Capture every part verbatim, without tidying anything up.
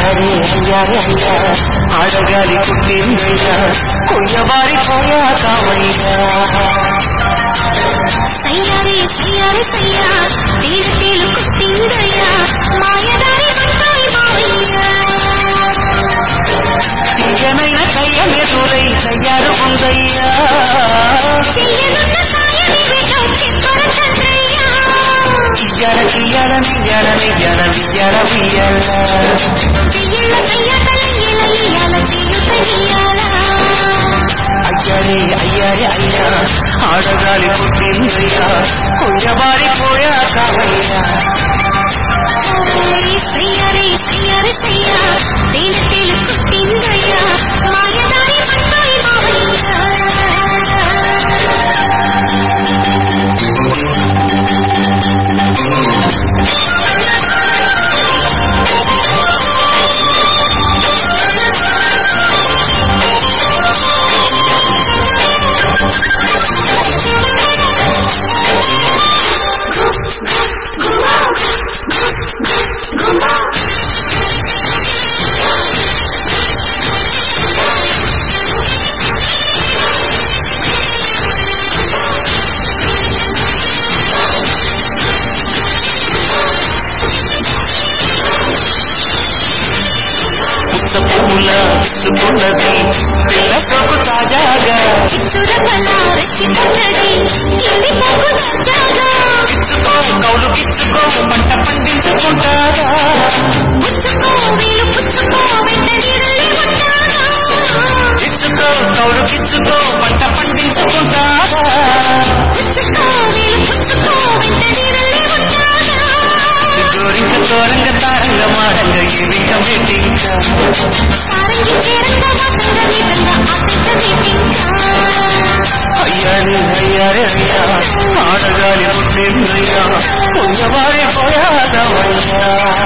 అయ్యారే అయ్యారే అయ్యా ఆడగాలి పుట్టిందయ్యా కొయ్యబారిపోయా కామయ్యా సయ్యారే సయ్యారే సయ్యా తేనెటీలు కుట్టిందయ్యా మాయదారి మంటాయి మావయ్యా తీయనైన కయ్యమెదురై తయారుకుందయ్యా చెయ్యనున్న సాయమేమిటో చెప్పర చంద్రయ్యా ఇయ్యాల ఇయ్యాల నియ్యాల నియ్యాల నియ్యాల నియ్యాల చెయ్యల సయ్యతలయ్యల ఇయ్యాల చేయుతనియ్యాల అయ్యారే అయ్యారే అయ్యా ఆడగాలి పుట్టిందయ్యా కొయ్యబారిపోయా కామయ్యా సయ్యారే సయ్యారే సయ్యా తేనెటీలు కుట్టిందయ్యా మాయదారి మంటాయి మావయ్యా పూల విసుకున్నది పిల్ల సోకు తాజాగా చిచ్చురకలా రెచ్చిపోతడి ఇల్లి పోకు దర్జాగా ఇచ్చుకో కౌలు కిచ్చుకో పంట పండించుకుంటాగా పుచ్చుకో వీలు పుచ్చుకో వెంట నీరల్లే ఉంటాగా ఇచ్చుకో కౌలు కిచ్చుకో పంట పండించుకుంటాగా పుచ్చుకో వీలు పుచ్చుకో వెంట నీరల్లే ఉంటాగా గోరింక తోరంగ తారంగ మాడంగ ఏమింక మీటింక సారంగి చేరంగ వాసంగ మీదంగ ఆటంక మీటింకా అయ్యారే అయ్యారే అయ్యా ఆడగాలి పుట్టిందయ్యా కొయ్యబారిపోయా కామయ్యా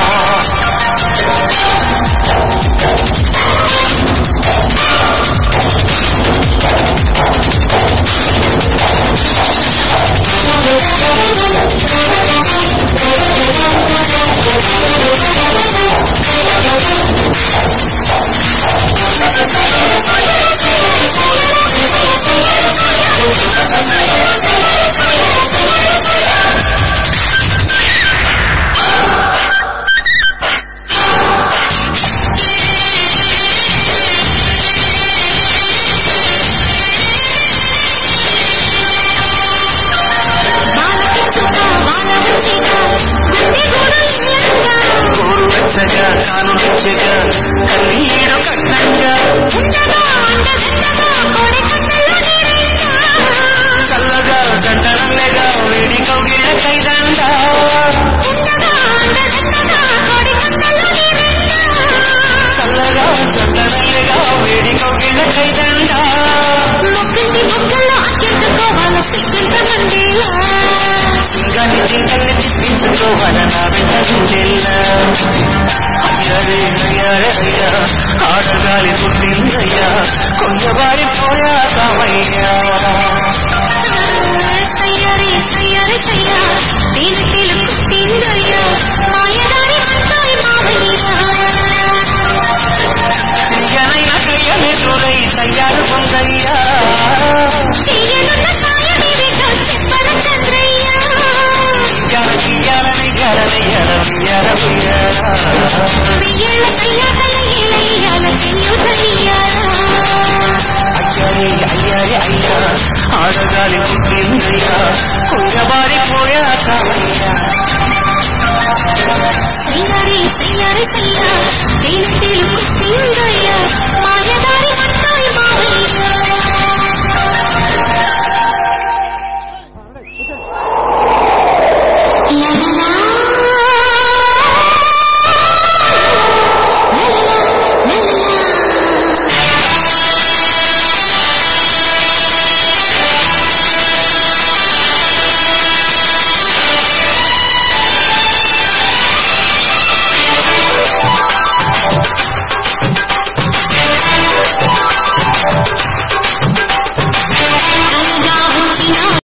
గోరువెచ్చగా కాను వెచ్చగా కన్నీడు కన్నంగా చల్లగా జంటనల్లెగా వేడి కౌగిళ్ళ కైదంగా చల్లగా జంటనల్లెగా వేడి కౌగిళ్ళ కైదంగా సింగాన్ని జింకల్ని తిప్పించుకోవాల నా వెంట నుండెల్లా అయ్యారే అయ్యారే అయ్యా ఆడగాలి పుట్టిందయ్యా కొయ్యబారిపోయా కామయ్యా